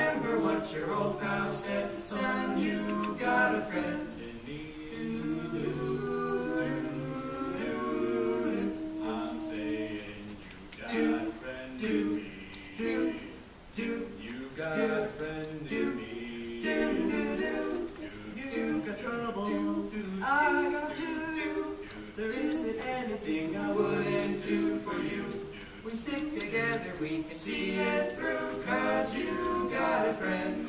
remember what your old pal said, son, you got a friend in me. I'm saying you got a friend in me. You got a friend in me. You got troubles, I got two. There isn't anything I wouldn't do for you. We stick together, we can see it through, 'cause you got a friend.